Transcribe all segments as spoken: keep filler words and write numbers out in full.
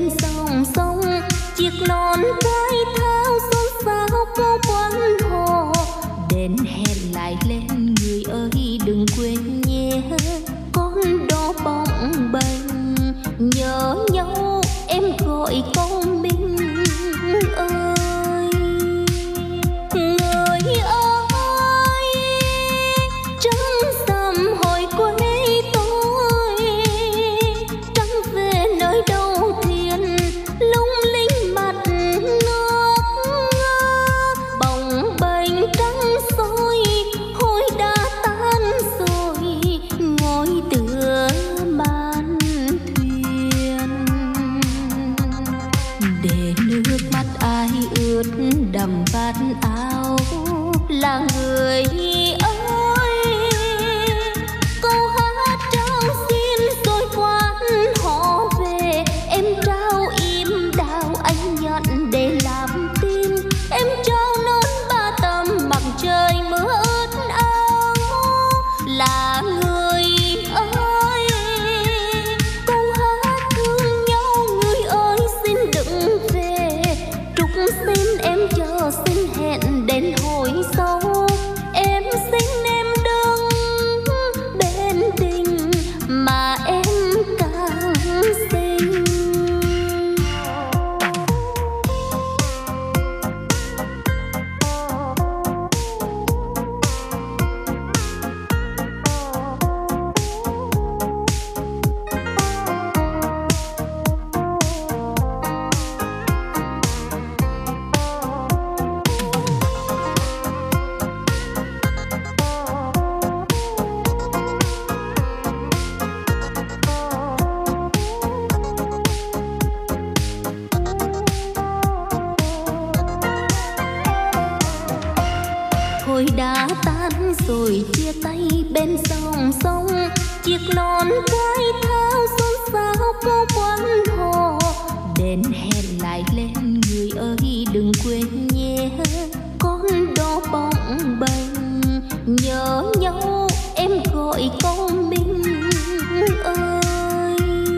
bên dòng sông, chiếc nón vai thao xôn xao cô quán hồ. Đến hẹn lại lên người ơi đừng quên nhé, con đó bóng bềnh nhớ nhau em gọi câu mình ơi. Người ơi trăng rằm hồi quê tôi, trăng về nơi đầu thuyền lung linh mặt nước. Bồng bềnh trăng soi hôi đã tan rồi, ngồi tựa màn thuyền. Để nước mắt ai ướt đầm vạt áo là người ơi. Câu hát trao xin rồi quán họ về, em trao im đào anh nhận để làm tin. Em trao nón ba tầm mặc trời mưa ướt áo là người ơi. Câu hát thương nhau người ơi xin đừng về, trúc xin em chờ xin hẹn đến hồi sau. Em xin em đứng bên tình mà em càng xinh. Hồi đã tan rồi chia tay bên dòng sông, chiếc nón vai thao xôn xao cô quán hồ. Đến hẹn lại lên người ơi đừng quên nhé, con đó bóng bềnh nhớ nhau em gọi câu mình ơi.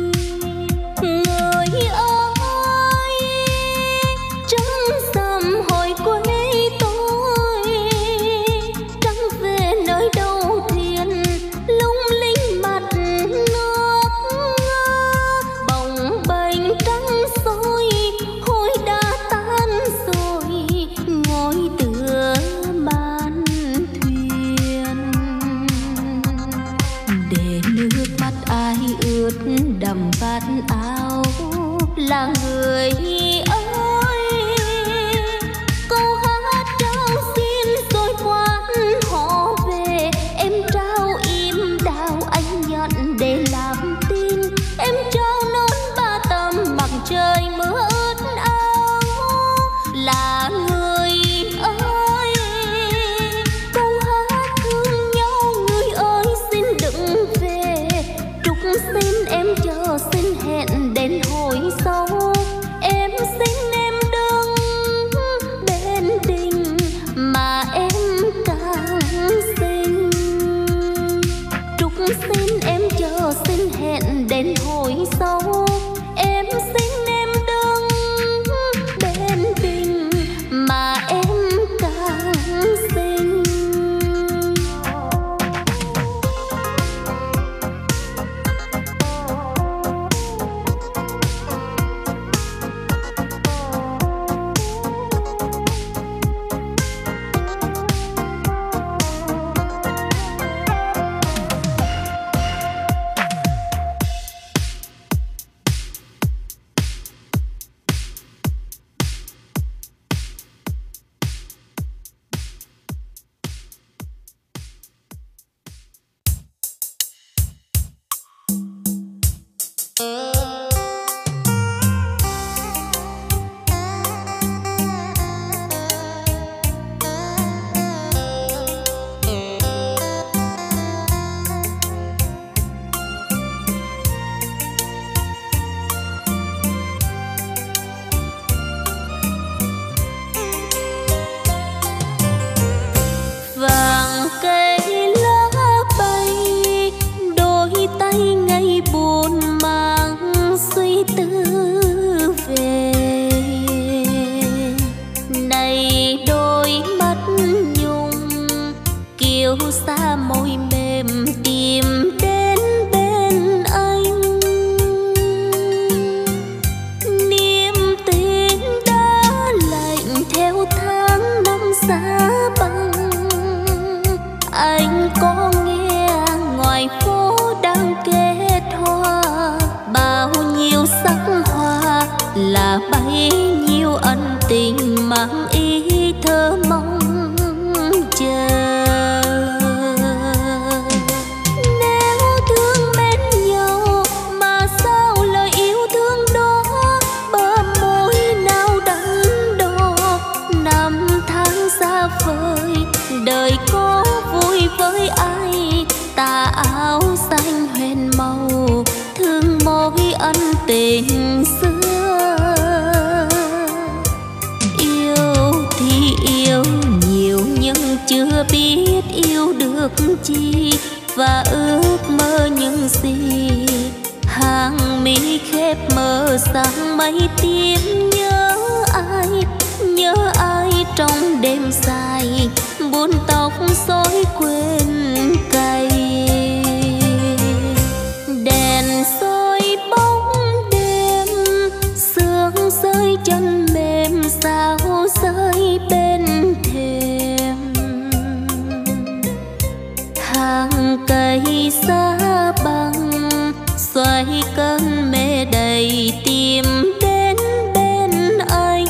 Người ơi trăng rằm hồi quê tôi, trăng về nơi đầu thuyền lung linh mặt nước. Bồng bềnh trăng soi hôi đã tan rồi, ngồi tựa màn yêu xa môi mềm tìm đến bên anh. Niềm tin đã lạnh theo tháng năm xa băng. Anh có nghe ngoài phố đang kết hoa, bao nhiêu sắc hoa là bấy nhiêu ân tình mang ý thơ mong chờ. Nếu thương mến nhau mà sao lời yêu thương đó bờ môi nào đắn đo. Năm tháng xa vời đời có vui với ai, tà áo xanh hoen màu thương mối ân tình xưa. Yêu thì yêu nhiều nhưng chưa biết yêu được chi, và ước mơ những gì hàng mi khép mờ sang mây tím. Nhớ ai, nhớ ai trong đêm dài buồn tóc rối quên cày. Đèn soi bóng đêm, sương rơi chân mềm sao rơi bên thềm. Hàng cây xa băng xoay cơn mê đầy tìm đến bên anh.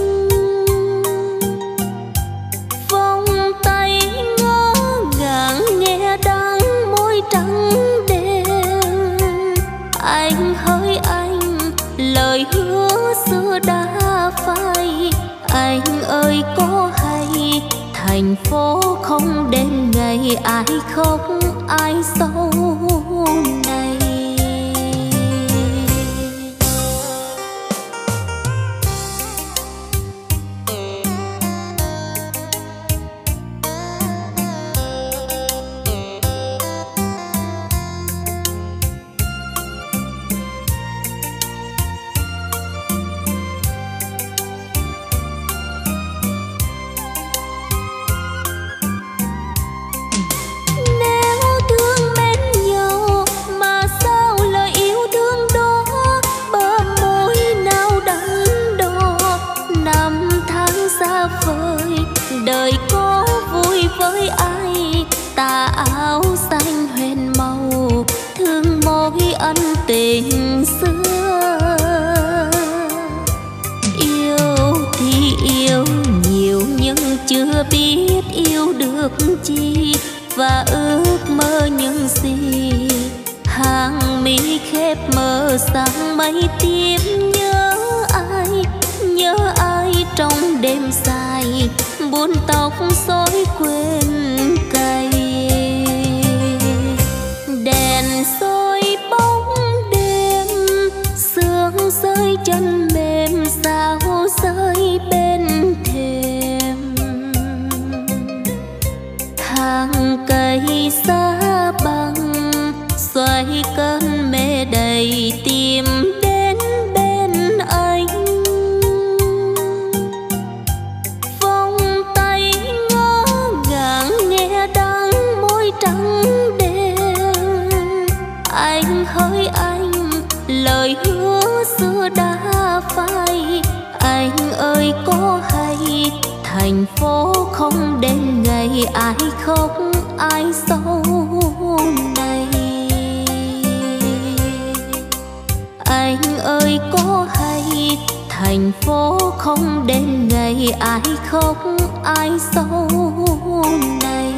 Vòng tay ngỡ ngàng nghe đắng môi trắng đêm. Anh hỡi anh lời hứa xưa đã phai. Anh ơi có hay thành phố không đến ngày ai khóc ai sâu này. Đời có vui với ai, tà áo xanh hoen màu thương mối ân tình xưa. Yêu thì yêu nhiều nhưng chưa biết yêu được chi, và ước mơ những gì hàng mi khép mờ sang mây tím. Nhớ ai, nhớ ai trong đêm dài buồn tóc rối quên cày. Đèn soi bóng đêm, sương rơi chân mềm sao rơi bên thềm. Hàng cây xa băng xoay cơn mê đầy tìm đến bên anh. Trắng đêm anh hỡi anh lời hứa xưa đã phai. Anh ơi có hay thành phố không đến ngày ai khóc ai sâu này. Anh ơi có hay thành phố không đến ngày ai khóc ai sâu này.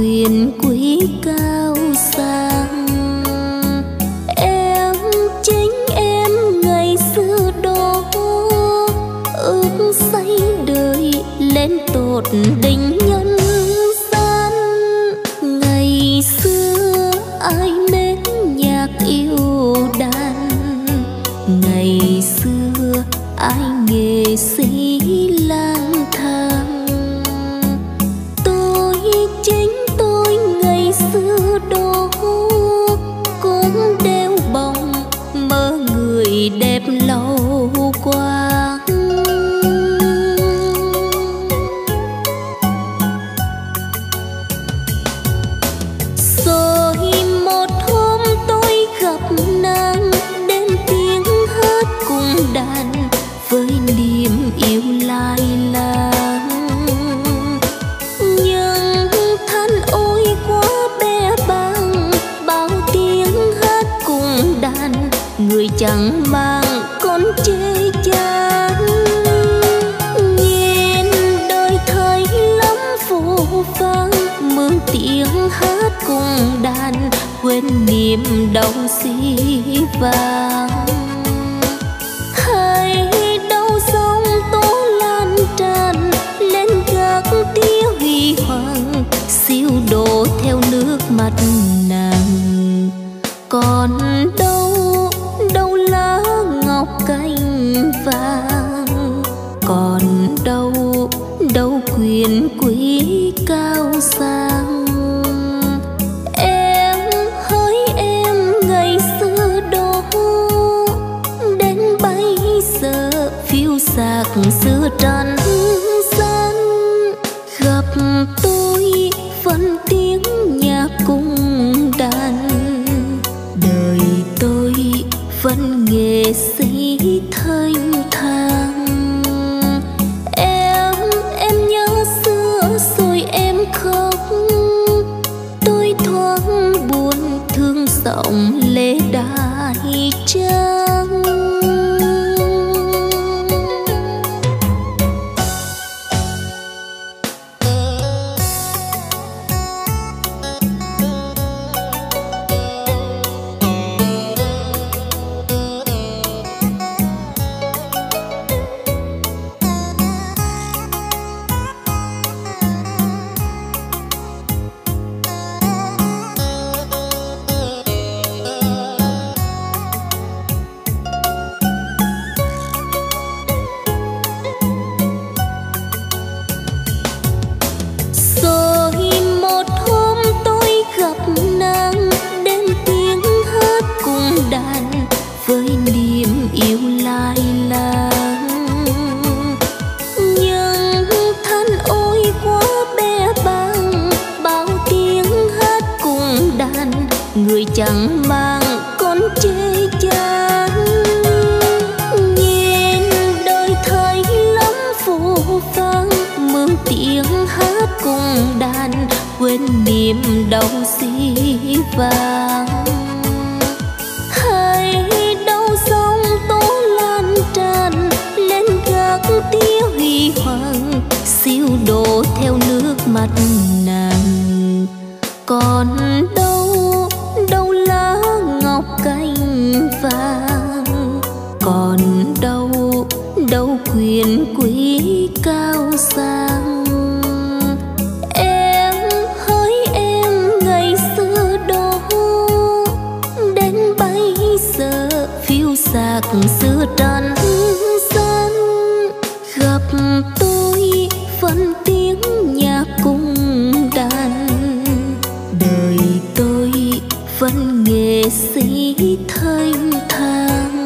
quyền quý cao sang. Em chính em ngày xưa đó ước say đời lên tột đỉnh nhân gian. Ngày xưa ai mến nhạc yêu đàn, ngày xưa ai nghệ sĩ lang thang. Tôi chính tôi ngày xưa đó cũng đeo bồng mơ người đẹp lâu qua. Rồi một hôm tôi gặp nàng, đến tiếng hát cùng đàn với niềm yêu lai láng. Nhưng than ôi quá bé bàng, bao tiếng hát cùng đàn người chẳng mang con chê chán. Nhìn đời thấy lắm phù vang, mượn tiếng hát cùng đàn quên niềm đau xí vàng. Hay đâu sông tố lan tràn lên gác tia huy hoàng, siêu độ theo nước mắt nàng. Còn đâu đâu lá ngọc cành vàng, còn đâu đâu quyền quý cao sang. Em hỡi em ngày xưa đó đến bây giờ phiêu dạt giữa trần gian. Gặp tôi vẫn tiếng nhạc cùng đàn, đời tôi vẫn nghệ sĩ thanh thang. Em em nhớ xưa rồi em khóc, tôi thoáng buồn thương giọng lệ đại trang. Với niềm yêu lai láng. Nhưng than ôi quá bé bàng, bao tiếng hát cùng đàn người chẳng mang con chê chán. Nhìn đời thấy lắm phù vang, mượn tiếng hát cùng đàn quên niềm đau xí vàng. Hay đâu sông tố lan tràn lên gác tia huy hoàng, siêu độ theo nước mắt nàng. Còn đâu đâu lá ngọc cành vàng, còn đâu đâu quyền quý cao sang. Em hỡi em ngày xưa đó đến bây giờ phiêu dạt giữa trần gian. Gặp tôi vẫn tiếng nhạc cùng đàn, đời tôi vẫn nghệ sĩ thanh thang.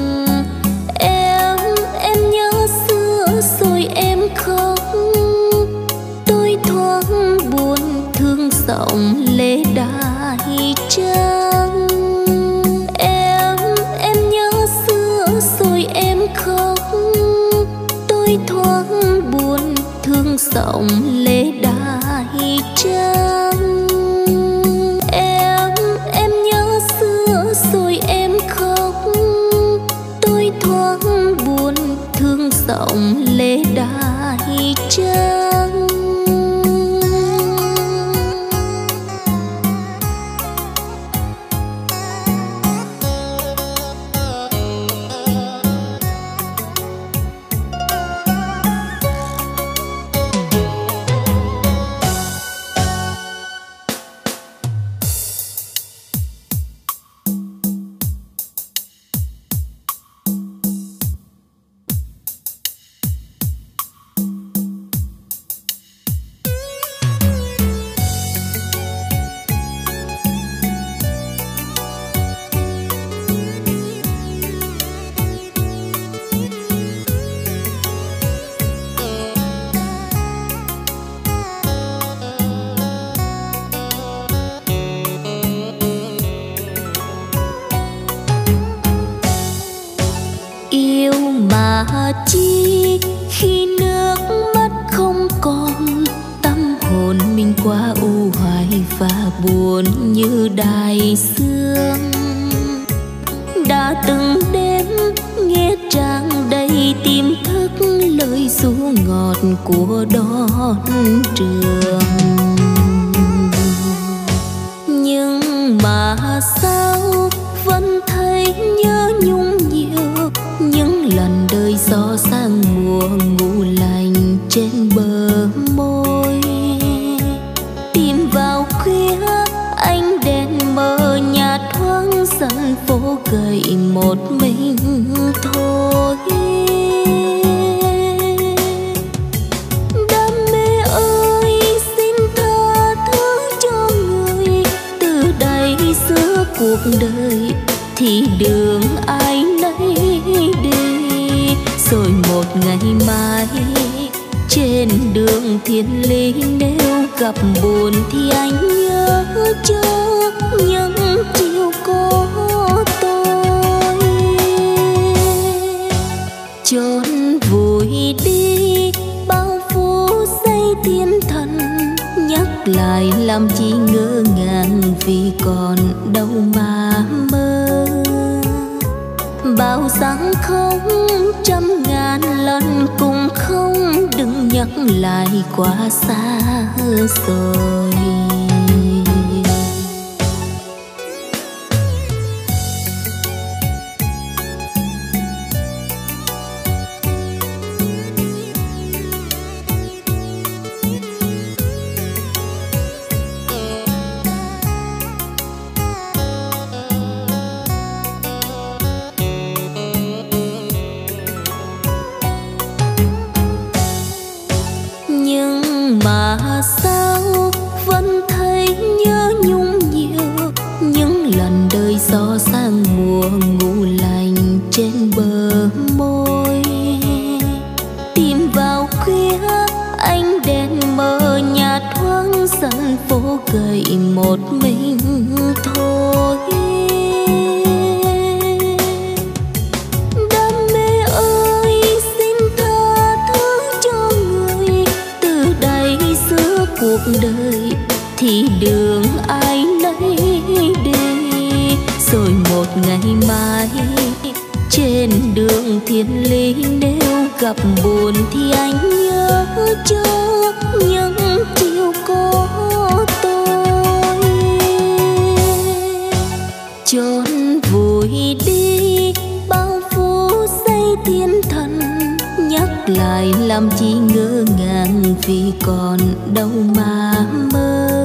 Em em nhớ xưa rồi em khóc, tôi thoáng buồn thương giọng lệ đại trang. Em em nhớ xưa rồi em khóc, tôi thoáng buồn thương giọng lệ đại trang. Em em nhớ xưa rồi em khóc, tôi thoáng buồn thương giọng lệ đại trang. buồn như đại sương. Đã từng đêm nghe trăng đầy tim thức lời ru ngọt của đón trường. Nhưng mà sao vẫn thấy nhớ nhung nhiều, những lần đời gió sang mùa ngủ lành trên bờ môi. Tìm vào khuya ánh đèn mờ nhạt thoáng sân phố gầy một mình thôi. Đam mê ơi xin tha thứ cho người, từ đây giữa cuộc đời thì đường ai nấy đi. Rồi một ngày mai trên đường thiên lý nếu gặp buồn thì anh nhớ cho những chiều có tôi. Chốn vùi đi bao phút giây thiên thần, nhắc lại làm chi ngỡ ngàng vì còn đâu mà mơ. Bao dáng không trăm ngàn lần cũng không, đừng nhắc lại quá xa rồi. Sao vẫn thấy nhớ nhung nhiều, những lần đời gió sang mùa ngủ lành trên bờ môi. Tìm vào khuya ánh đèn mờ nhạt thoáng sân phố gầy một mình thôi. Đam mê ơi xin tha thứ cho người, từ đây giữa cuộc đời thì đường ai nấy đi. Rồi một ngày mai trên đường thiên lý nếu gặp buồn thì anh nhớ cho những chiều có tôi. Chốn vùi đi bao phút giây thiên thần, nhắc lại làm chi ngỡ ngàng vì còn đâu mà mơ.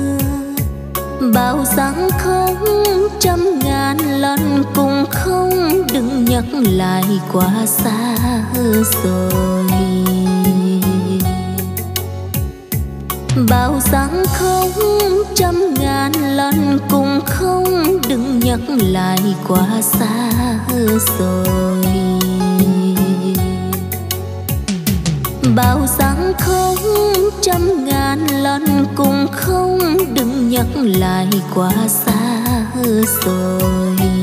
Bao dáng không trăm ngàn lần cũng không, đừng nhắc lại quá xa rồi. Bao dáng không trăm ngàn lần cũng không, đừng nhắc lại quá xa rồi. Bao dáng không trăm ngàn lần cũng không, đừng nhắc lại quá xa rồi.